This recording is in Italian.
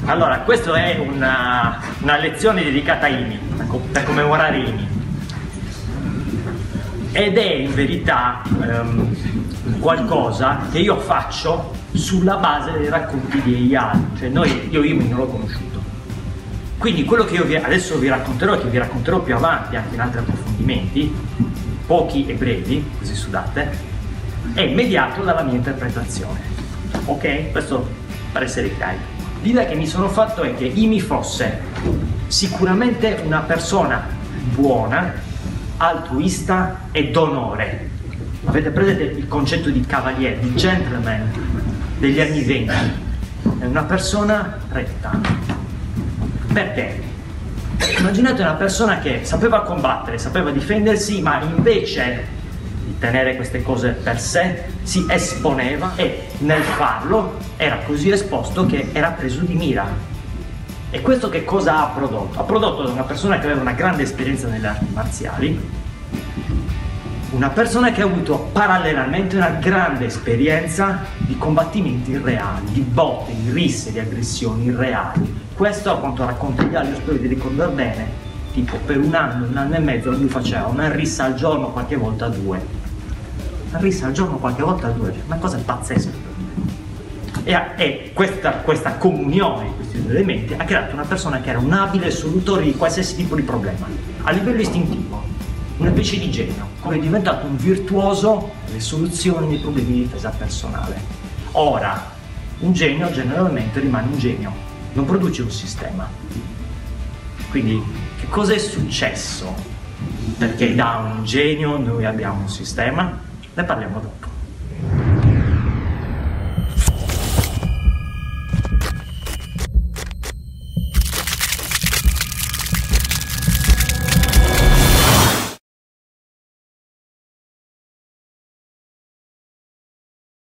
Allora, questa è una lezione dedicata a IMI, per commemorare IMI. Ed è in verità qualcosa che io faccio sulla base dei racconti di Eyal, cioè io IMI non l'ho conosciuto. Quindi quello che io adesso vi racconterò e che vi racconterò più avanti anche in altri approfondimenti, pochi e brevi, così sudate, è mediato dalla mia interpretazione. Ok? Questo per essere chiari. L'idea che mi sono fatto è che IMI fosse sicuramente una persona buona, altruista e d'onore. Avete presente il concetto di cavaliere, di gentleman degli anni 20? È una persona retta. Perché? Immaginate una persona che sapeva combattere, sapeva difendersi, ma invece di tenere queste cose per sé si esponeva e nel farlo era così esposto che era preso di mira. E questo che cosa ha prodotto? Ha prodotto da una persona che aveva una grande esperienza nelle arti marziali, una persona che ha avuto parallelamente una grande esperienza di combattimenti reali, di botte, di risse, di aggressioni reali. Questo, a quanto racconta Eyal, io spero di ricordare bene, tipo per un anno e mezzo lui faceva una rissa al giorno, qualche volta due. Una rissa al giorno, qualche volta due, una cosa pazzesca. E questa comunione di questi due elementi ha creato una persona che era un abile solutore di qualsiasi tipo di problema, a livello istintivo, una specie di genio, come è diventato un virtuoso delle soluzioni dei problemi di difesa personale. Ora, un genio generalmente rimane un genio, non produce un sistema. Quindi, che cosa è successo? Perché da un genio noi abbiamo un sistema? Ne parliamo dopo.